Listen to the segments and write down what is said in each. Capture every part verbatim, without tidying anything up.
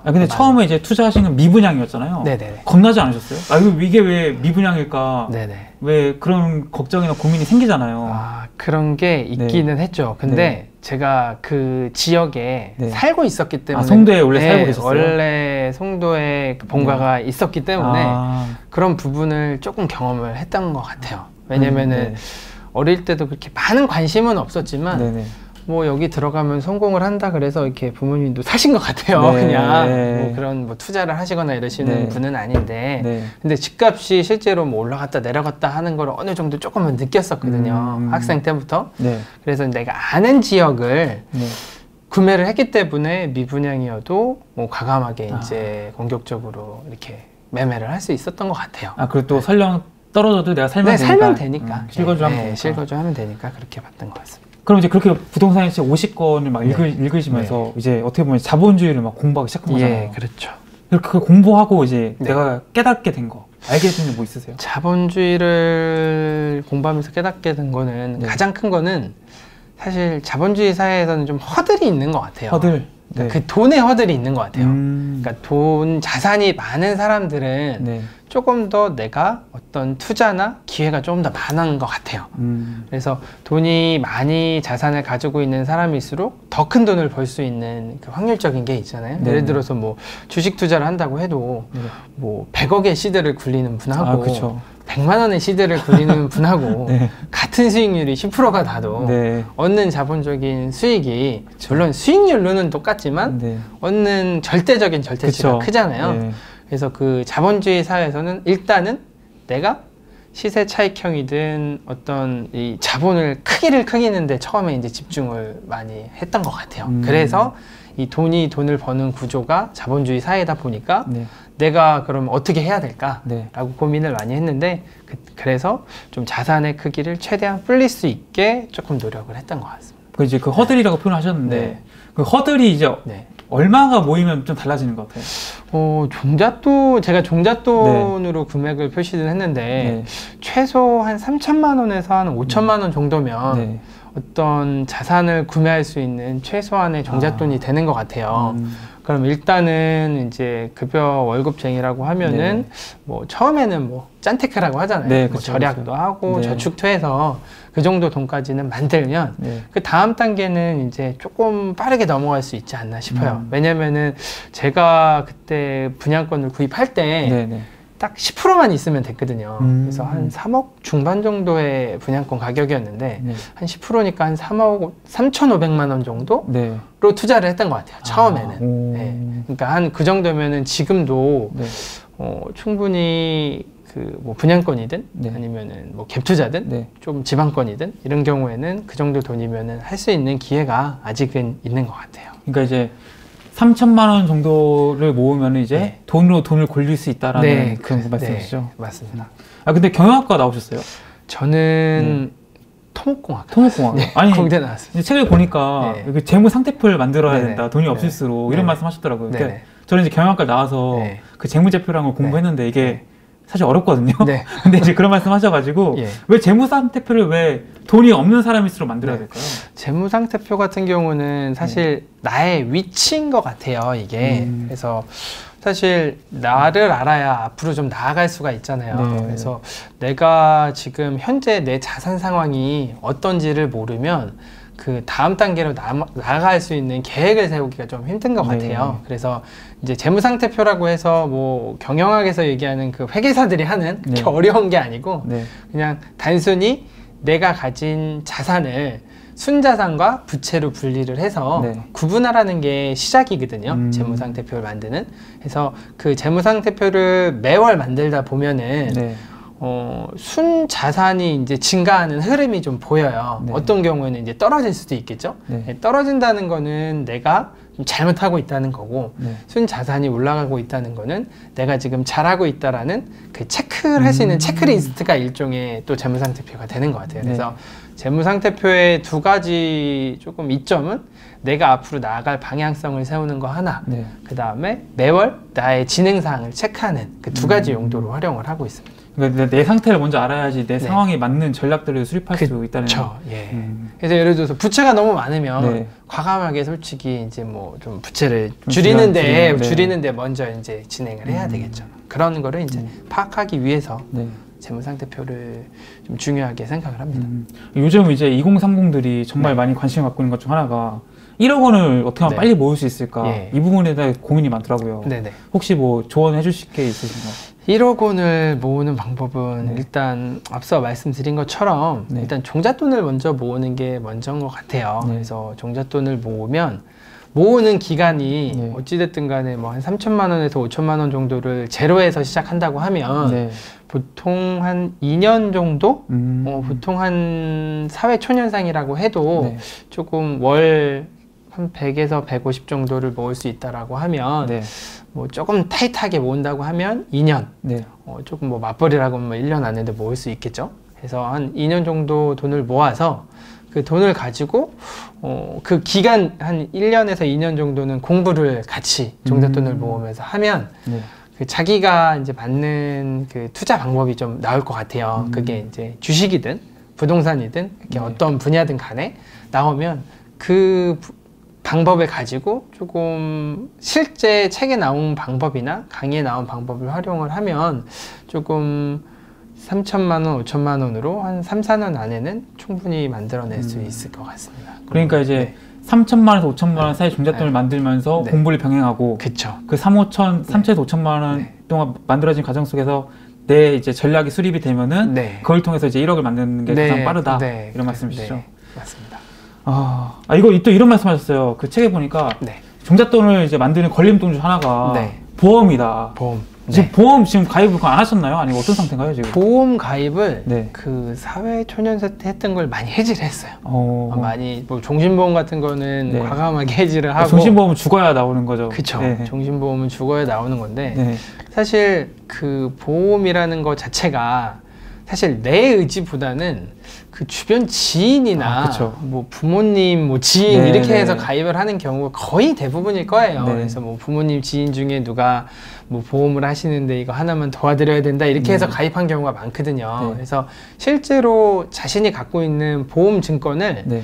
아 근데 처음에 이제 투자하신 건 미분양이었잖아요. 네네. 겁나지 않으셨어요? 아 이거 이게 왜 미분양일까? 네네. 왜 그런 걱정이나 고민이 생기잖아요. 아 그런 게 있기는 네. 했죠. 근데 네. 제가 그 지역에 네. 살고 있었기 때문에. 아 송도에 원래 네, 살고 계셨어요? 원래 송도에 그 본가가 네. 있었기 때문에 아. 그런 부분을 조금 경험을 했던 것 같아요. 왜냐면은 음, 네. 어릴 때도 그렇게 많은 관심은 없었지만 네네. 뭐 여기 들어가면 성공을 한다 그래서 이렇게 부모님도 사신 것 같아요. 네. 그냥 뭐 그런 뭐 투자를 하시거나 이러시는 네. 분은 아닌데 네. 근데 집값이 실제로 뭐 올라갔다 내려갔다 하는 걸 어느 정도 조금은 느꼈었거든요. 음. 학생 때부터. 네. 그래서 내가 아는 지역을 네. 구매를 했기 때문에 미분양이어도 뭐 과감하게 아. 이제 공격적으로 이렇게 매매를 할 수 있었던 것 같아요. 아 그리고 또 네. 설령 떨어져도 내가 살면 네, 되니까. 살면 되니까. 음, 실거주하면 네, 되니까. 실거주하면 되니까 그렇게 봤던 것 같습니다. 그럼 이제 그렇게 부동산에 오십 건을 막 네. 읽으, 읽으시면서 네. 이제 어떻게 보면 자본주의를 막 공부하기 시작한 거잖아요. 예, 그렇죠. 그 공부하고 이제 네. 내가 깨닫게 된 거, 알게 된 게 뭐 있으세요? 자본주의를 공부하면서 깨닫게 된 거는 네. 가장 큰 거는 사실 자본주의 사회에서는 좀 허들이 있는 것 같아요. 허들? 네. 그 돈의 허들이 있는 것 같아요. 음. 그러니까 돈, 자산이 많은 사람들은 네. 조금 더 내가 어떤 투자나 기회가 조금 더 많은 것 같아요. 음. 그래서 돈이 많이 자산을 가지고 있는 사람일수록 더 큰 돈을 벌 수 있는 그 확률적인 게 있잖아요. 네. 예를 들어서 뭐 주식 투자를 한다고 해도 네. 뭐 백억의 시드를 굴리는 분하고 아, 백만 원의 시드를 굴리는 분하고 네. 같은 수익률이 십 퍼센트가 나도 네. 얻는 자본적인 수익이 그쵸. 물론 수익률로는 똑같지만 네. 얻는 절대적인 절대치가 그쵸. 크잖아요. 네. 그래서 그 자본주의 사회에서는 일단은 내가 시세 차익형이든 어떤 이 자본을 크기를 크기는데 처음에 이제 집중을 많이 했던 것 같아요. 음. 그래서 이 돈이 돈을 버는 구조가 자본주의 사회다 보니까 네. 내가 그럼 어떻게 해야 될까? 네. 라고 고민을 많이 했는데 그, 그래서 좀 자산의 크기를 최대한 불릴 수 있게 조금 노력을 했던 것 같습니다. 그 이제 그 허들이라고 네. 표현하셨는데 네. 그 허들이 이제 네. 얼마가 모이면 좀 달라지는 것 같아요? 어, 종잣돈, 제가 종잣돈으로 네. 금액을 표시를 했는데 네. 최소 한 삼천만 원에서 한 오천만 원 정도면 네. 어떤 자산을 구매할 수 있는 최소한의 종잣돈이 아. 되는 것 같아요. 음. 그럼 일단은 이제 급여 월급쟁이라고 하면은 네. 뭐 처음에는 뭐 짠테크라고 하잖아요. 네, 뭐 그쵸, 절약도 그쵸. 하고 네. 저축도 해서 그 정도 돈까지는 만들면 네. 그 다음 단계는 이제 조금 빠르게 넘어갈 수 있지 않나 싶어요. 음. 왜냐면은 제가 그때 분양권을 구입할 때 딱 십 퍼센트만 있으면 됐거든요. 음. 그래서 한 삼억 중반 정도의 분양권 가격이었는데 네. 한 십 퍼센트니까 한 삼억 삼천오백만 원 정도로 네. 투자를 했던 것 같아요. 처음에는. 아, 네. 그러니까 한 그 정도면은 지금도 네. 어, 충분히 그 뭐 분양권이든 네. 아니면은 뭐 갭 투자든 네. 좀 지방권이든 이런 경우에는 그 정도 돈이면은 할 수 있는 기회가 아직은 있는 것 같아요. 그러니까 이제 삼천만 원 정도를 모으면 이제 네. 돈으로 돈을 굴릴 수 있다라는 네, 그런 그, 말씀이시죠? 네, 맞습니다. 아 근데 경영학과 나오셨어요? 저는 네. 토목공학. 토목공학. 네, 아니 공대 나왔습니다. 책을 보니까 네. 재무 상태표를 만들어야 네네. 된다. 돈이 없을수록 네네. 이런 말씀하셨더라고요. 네네. 그러니까 저는 이제 경영학과 나와서 네. 그 재무제표라는 걸 공부했는데 네. 이게 네. 사실 어렵거든요. 네. 근데 이제 그런 말씀 하셔가지고 예. 왜 재무상태표를 왜 돈이 없는 사람일수록 만들어야 네. 될까요? 재무상태표 같은 경우는 사실 네. 나의 위치인 것 같아요, 이게. 음. 그래서 사실 나를 알아야 앞으로 좀 나아갈 수가 있잖아요. 네. 그래서 내가 지금 현재 내 자산 상황이 어떤지를 모르면 그 다음 단계로 나, 나아갈 수 있는 계획을 세우기가 좀 힘든 것 같아요. 네. 그래서 이제 재무상태표라고 해서 뭐 경영학에서 얘기하는 그 회계사들이 하는 네. 어려운 게 아니고 네. 그냥 단순히 내가 가진 자산을 순자산과 부채로 분리를 해서 네. 구분하라는 게 시작이거든요. 음. 재무상태표를 만드는. 그래서 그 재무상태표를 매월 만들다 보면은 네. 어, 순자산이 이제 증가하는 흐름이 좀 보여요. 네. 어떤 경우에는 이제 떨어질 수도 있겠죠. 네. 떨어진다는 거는 내가 좀 잘못하고 있다는 거고 네. 순자산이 올라가고 있다는 거는 내가 지금 잘하고 있다라는 그 체크를 할 수 있는 음. 체크리스트가 일종의 또 재무상태표가 되는 것 같아요. 그래서 네. 재무상태표의 두 가지 조금 이점은 내가 앞으로 나아갈 방향성을 세우는 거 하나, 네. 그 다음에 매월 나의 진행 사항을 체크하는 그 두 가지 음. 용도로 활용을 하고 있습니다. 그러니까 내, 내 상태를 먼저 알아야지 내 네. 상황에 맞는 전략들을 수립할 수 있다는. 그렇죠. 예. 음. 그래서 예를 들어서 부채가 너무 많으면 네. 과감하게 솔직히 이제 뭐 좀 부채를 좀 줄이는데 줄여, 네. 줄이는데 먼저 이제 진행을 해야 음. 되겠죠. 그런 거를 이제 음. 파악하기 위해서 네. 재무상태표를 좀 중요하게 생각을 합니다. 음. 요즘 이제 이공삼공들이 정말 네. 많이 관심을 갖고 있는 것 중 하나가 일억 원을 어떻게 하면 네. 빨리 모을 수 있을까? 예. 이 부분에 대해 고민이 많더라고요. 네네. 혹시 뭐 조언해 주실 게 있으신가요? 일억 원을 모으는 방법은 네. 일단 앞서 말씀드린 것처럼 네. 일단 종잣돈을 먼저 모으는 게 먼저인 것 같아요. 네. 그래서 종잣돈을 모으면 모으는 기간이 네. 어찌됐든 간에 뭐 한 삼천만 원에서 오천만 원 정도를 제로에서 시작한다고 하면 네. 보통 한 이 년 정도? 음. 어, 보통 한 사회초년생이라고 해도 네. 조금 월 한 백에서 백오십 정도를 모을 수 있다라고 하면 네. 뭐 조금 타이트하게 모은다고 하면 이 년, 네. 어, 조금 뭐 맞벌이라고 하면 뭐 일 년 안에도 모을 수 있겠죠. 그래서 한 이 년 정도 돈을 모아서 그 돈을 가지고 어, 그 기간 한 일 년에서 이 년 정도는 공부를 같이 종잣돈을 음. 모으면서 하면 네. 그 자기가 이제 맞는 그 투자 방법이 좀 나올 것 같아요. 음. 그게 이제 주식이든 부동산이든 이렇게 네. 어떤 분야든 간에 나오면 그 부- 방법을 가지고 조금 실제 책에 나온 방법이나 강의에 나온 방법을 활용을 하면 조금 삼천만 원, 오천만 원으로 한 삼, 사 년 안에는 충분히 만들어낼 수 음. 있을 것 같습니다. 그러니까 이제 네. 삼천만 원에서 오천만 원 사이 종잣돈을 네. 만들면서 네. 공부를 병행하고 그쵸. 그 삼, 오천, 삼천에서 오천만 원 네. 동안 만들어진 과정 속에서 내 이제 전략이 수립이 되면은 네. 그걸 통해서 이제 일억을 만드는 게 네. 가장 빠르다. 네. 이런 말씀이시죠? 네. 맞습니다. 아, 아, 이거 또 이런 말씀하셨어요. 그 책에 보니까 네. 종잣돈을 이제 만드는 걸림돌 중 하나가 네. 보험이다. 보험. 지금 네. 보험 지금 가입을 안 하셨나요? 아니면 어떤 상태인가요 지금? 보험 가입을 네. 그 사회초년생 때 했던 걸 많이 해지를 했어요. 어, 어, 많이 뭐 종신보험 같은 거는 네. 과감하게 해지를 아, 하고 종신보험은 죽어야 나오는 거죠. 그쵸. 네. 종신보험은 죽어야 나오는 건데 네. 사실 그 보험이라는 거 자체가 사실 내 의지보다는 그 주변 지인이나 아, 그쵸. 뭐 부모님, 뭐 지인 네, 이렇게 네. 해서 가입을 하는 경우가 거의 대부분일 거예요. 네. 그래서 뭐 부모님 지인 중에 누가 뭐 보험을 하시는데 이거 하나만 도와드려야 된다 이렇게 해서 네. 가입한 경우가 많거든요. 네. 그래서 실제로 자신이 갖고 있는 보험 증권을 네.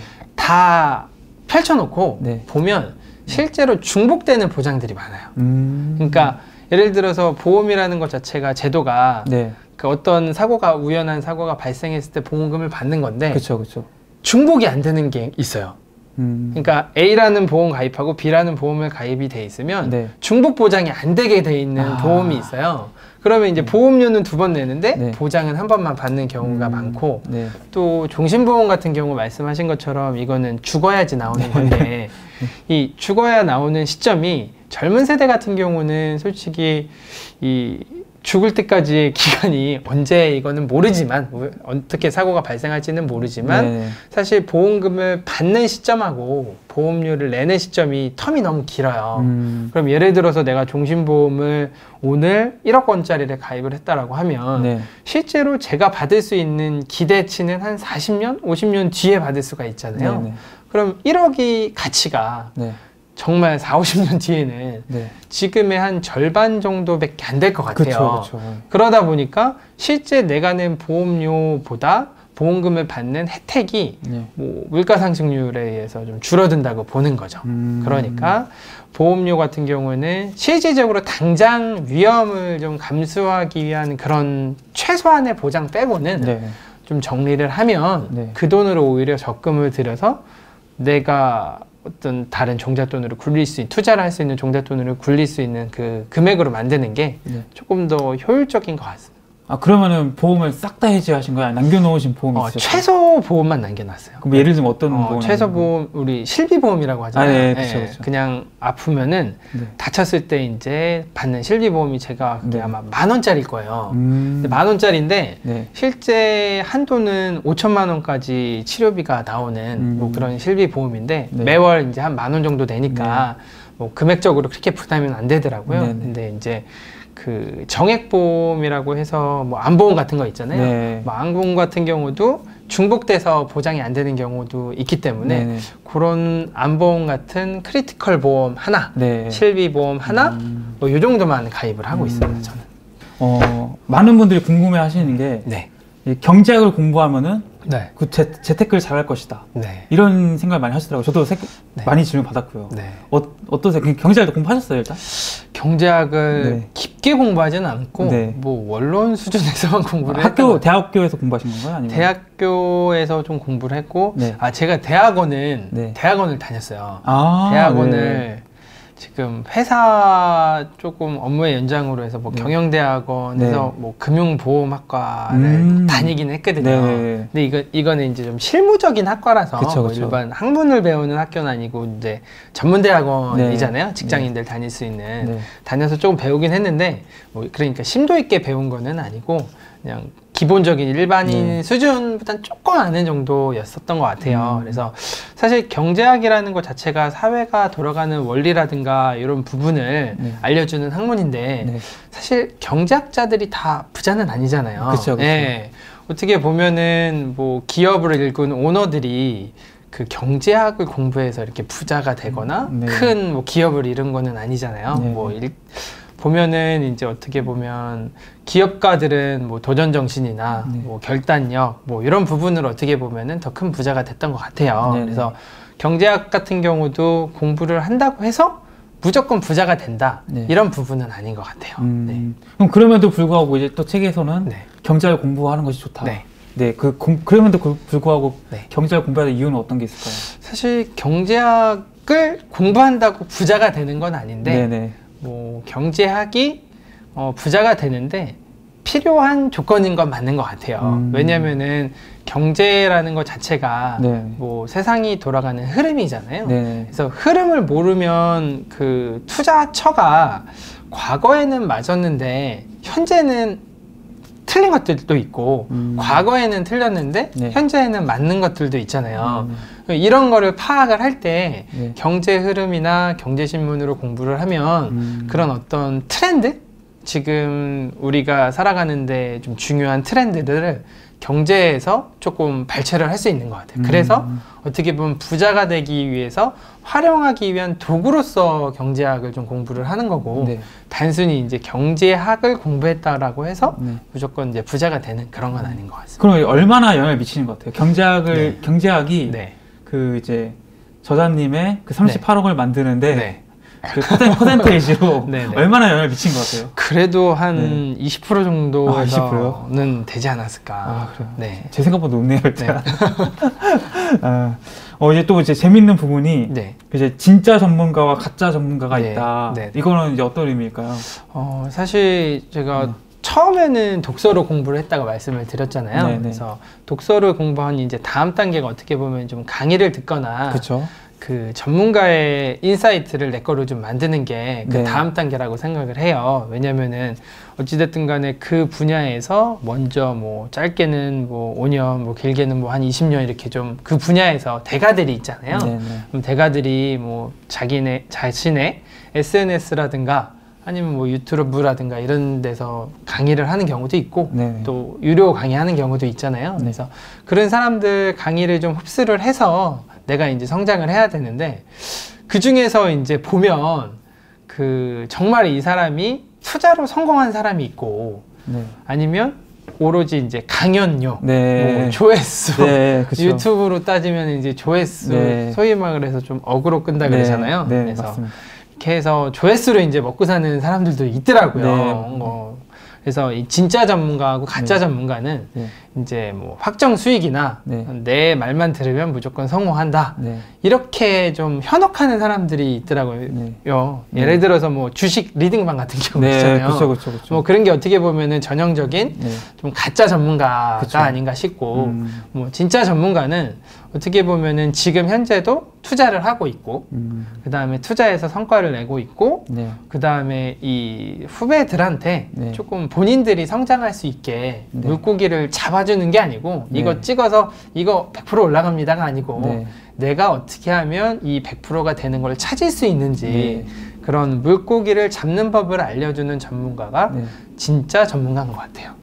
다 펼쳐놓고 네. 보면 실제로 중복되는 보장들이 많아요. 음. 그러니까 예를 들어서 보험이라는 것 자체가 제도가 네. 그 어떤 사고가 우연한 사고가 발생했을 때 보험금을 받는 건데 그렇죠, 그렇죠. 중복이 안 되는 게 있어요. 음. 그러니까 A라는 보험 가입하고 B라는 보험을 가입이 돼 있으면 네. 중복 보장이 안 되게 돼 있는 아. 보험이 있어요. 그러면 이제 보험료는 두 번 내는데 네. 보장은 한 번만 받는 경우가 음. 많고 네. 또 종신보험 같은 경우 말씀하신 것처럼 이거는 죽어야지 나오는 건데 이 죽어야 나오는 시점이 젊은 세대 같은 경우는 솔직히 이 죽을 때까지의 기간이 언제 이거는 모르지만 어떻게 사고가 발생할지는 모르지만 네. 사실 보험금을 받는 시점하고 보험료를 내는 시점이 텀이 너무 길어요. 음. 그럼 예를 들어서 내가 종신보험을 오늘 일억 원짜리를 가입을 했다라고 하면 네. 실제로 제가 받을 수 있는 기대치는 한 사십 년, 오십 년 뒤에 받을 수가 있잖아요. 네. 네. 그럼 일억이 가치가 네. 정말 사오십 년 뒤에는 네. 지금의 한 절반 정도밖에 안 될 것 같아요. 그렇죠, 그렇죠. 그러다 보니까 실제 내가 낸 보험료보다 보험금을 받는 혜택이 네. 뭐 물가 상승률에 의해서 좀 줄어든다고 보는 거죠. 음. 그러니까 보험료 같은 경우는 실질적으로 당장 위험을 좀 감수하기 위한 그런 최소한의 보장 빼고는 네. 좀 정리를 하면 네. 그 돈으로 오히려 적금을 들여서 내가 어떤 다른 종잣돈으로 굴릴 수 있는, 투자를 할 수 있는 종잣돈으로 굴릴 수 있는 그 금액으로 만드는 게 네. 조금 더 효율적인 것 같습니다. 아, 그러면은 보험을 싹 다 해지하신 거야? 남겨놓으신 보험이 어, 있으셨어요? 최소 보험만 남겨놨어요. 그럼 예를 들면 어떤 어, 보험? 최소 보험, 우리 실비보험이라고 하잖아요. 아, 네, 그쵸, 예, 그쵸. 그냥 아프면은 네. 다쳤을 때 이제 받는 실비보험이 제가 그게 네. 아마 만 원짜리일 거예요. 음. 근데 만 원짜리인데 네. 실제 한도는 오천만 원까지 치료비가 나오는 음. 뭐 그런 실비보험인데 네. 매월 이제 한 만 원 정도 되니까 뭐 금액적으로 그렇게 부담이 안 되더라고요. 네네. 근데 이제 그 정액보험이라고 해서 뭐 안보험 같은 거 있잖아요. 네. 뭐 안보험 같은 경우도 중복돼서 보장이 안 되는 경우도 있기 때문에 네네. 그런 안보험 같은 크리티컬 보험 하나, 네. 실비 보험 하나, 음. 뭐 이 정도만 가입을 하고 음. 있어요. 저는. 어, 많은 분들이 궁금해 하시는 게 네. 이 경제학을 공부하면은 네. 그 재, 재테크를 잘할 것이다. 네. 이런 생각을 많이 하시더라고요. 저도 세, 네. 많이 질문 받았고요. 네. 어, 어떠세요? 경제학도 공부하셨어요, 일단? 경제학을 네. 깊게 공부하지는 않고 네. 뭐 원론 수준에서만 공부를 아, 학교, 대학교에서 공부하신 건가요? 아니면? 대학교에서 좀 공부를 했고 네. 아 제가 대학원은 네. 대학원을 다녔어요. 아, 대학원을 네. 지금 회사 조금 업무의 연장으로 해서 뭐 네. 경영대학원에서 네. 뭐 금융보험학과를 음. 다니긴 했거든요. 네. 근데 이거 이거는 이제 좀 실무적인 학과라서 그쵸, 뭐 그쵸. 일반 학문을 배우는 학교는 아니고 이제 전문대학원이잖아요. 네. 직장인들 네. 다닐 수 있는 네. 다녀서 조금 배우긴 했는데 뭐 그러니까 심도 있게 배운 거는 아니고 그냥 기본적인 일반인 네. 수준보다는 조금 아는 정도였었던 것 같아요. 음. 그래서 사실 경제학이라는 것 자체가 사회가 돌아가는 원리라든가 이런 부분을 네. 알려주는 학문인데 네. 사실 경제학자들이 다 부자는 아니잖아요. 그쵸, 그쵸. 네. 어떻게 보면은 뭐 기업을 일군 오너들이 그 경제학을 공부해서 이렇게 부자가 되거나 네. 큰 뭐 기업을 이룬 거는 아니잖아요. 네. 뭐 일, 보면은 이제 어떻게 보면 기업가들은 뭐 도전 정신이나 네. 뭐 결단력 뭐 이런 부분을 어떻게 보면은 더 큰 부자가 됐던 것 같아요. 네네. 그래서 경제학 같은 경우도 공부를 한다고 해서 무조건 부자가 된다 네. 이런 부분은 아닌 것 같아요. 음, 네. 그럼 그럼에도 불구하고 이제 또 책에서는 네. 경제학을 공부하는 것이 좋다. 네. 네, 그 공, 그럼에도 불구하고 네. 경제학을 공부하는 이유는 어떤 게 있을까요? 사실 경제학을 공부한다고 부자가 되는 건 아닌데. 네네. 뭐 경제학이 어, 부자가 되는데 필요한 조건인 건 맞는 것 같아요. 음. 왜냐면은 경제라는 것 자체가 네. 뭐 세상이 돌아가는 흐름이잖아요. 네. 그래서 흐름을 모르면 그 투자처가 과거에는 맞았는데 현재는 틀린 것들도 있고 음. 과거에는 틀렸는데 네. 현재에는 맞는 것들도 있잖아요. 음. 이런 거를 파악을 할 때 네. 경제 흐름이나 경제신문으로 공부를 하면 음. 그런 어떤 트렌드? 지금 우리가 살아가는데 좀 중요한 트렌드들을 경제에서 조금 발췌를 할 수 있는 것 같아요. 음. 그래서 어떻게 보면 부자가 되기 위해서 활용하기 위한 도구로서 경제학을 좀 공부를 하는 거고 네. 단순히 이제 경제학을 공부했다라고 해서 네. 무조건 이제 부자가 되는 그런 건 아닌 것 같습니다. 그럼 얼마나 영향을 미치는 것 같아요? 경제학을 네. 경제학이 네. 그 이제 저자님의 그 삼십팔억을 네. 만드는데 네. 그 퍼센테이지로 얼마나 영향을 미친 것 같아요? 그래도 한 네. 이십 퍼센트 정도에서는 아, 이십 퍼센트요? 되지 않았을까. 아, 그래요? 네. 제 생각보다 높네요, 일단. 네. 아, 어, 이제 또 이제 재밌는 부분이 네. 이제 진짜 전문가와 가짜 전문가가 네. 있다. 네. 이거는 이제 어떤 의미일까요? 어, 사실 제가 네. 처음에는 독서로 공부를 했다고 말씀을 드렸잖아요. 네네. 그래서 독서를 공부한 이제 다음 단계가 어떻게 보면 좀 강의를 듣거나 그쵸. 그 전문가의 인사이트를 내 거로 좀 만드는 게 그 네. 다음 단계라고 생각을 해요. 왜냐면은 어찌됐든 간에 그 분야에서 먼저 뭐 짧게는 뭐 오 년, 뭐 길게는 뭐 한 이십 년 이렇게 좀 그 분야에서 대가들이 있잖아요. 네네. 그럼 대가들이 뭐 자기네, 자신의 에스엔에스라든가 아니면 뭐 유튜브라든가 이런 데서 강의를 하는 경우도 있고 네네. 또 유료 강의하는 경우도 있잖아요. 네. 그래서 그런 사람들 강의를 좀 흡수를 해서 내가 이제 성장을 해야 되는데 그 중에서 이제 보면 그 정말 이 사람이 투자로 성공한 사람이 있고 네. 아니면 오로지 이제 강연료, 네. 뭐 조회수, 네, 유튜브로 따지면 이제 조회수, 네. 소위 말을 해서 좀 어그로 끈다 그러잖아요. 네, 네, 그래서 맞습니다. 이렇게 해서 조회수로 이제 먹고 사는 사람들도 있더라고요. 네. 뭐 그래서 이 진짜 전문가하고 가짜 네. 전문가는 네. 이제 뭐 확정 수익이나 네. 내 말만 들으면 무조건 성공한다. 네. 이렇게 좀 현혹하는 사람들이 있더라고요. 네. 예를 들어서 뭐 주식 리딩방 같은 경우 네. 있잖아요. 그쵸, 그쵸, 그쵸. 뭐 그런 게 어떻게 보면은 전형적인 네. 좀 가짜 전문가가 그쵸. 아닌가 싶고 음. 뭐 진짜 전문가는 어떻게 보면은 지금 현재도 투자를 하고 있고 음. 그 다음에 투자해서 성과를 내고 있고 네. 그 다음에 이 후배들한테 네. 조금 본인들이 성장할 수 있게 네. 물고기를 잡아주는 게 아니고 네. 이거 찍어서 이거 백 퍼센트 올라갑니다가 아니고 네. 내가 어떻게 하면 이 백 퍼센트가 되는 걸 찾을 수 있는지 네. 그런 물고기를 잡는 법을 알려주는 전문가가 네. 진짜 전문가인 것 같아요.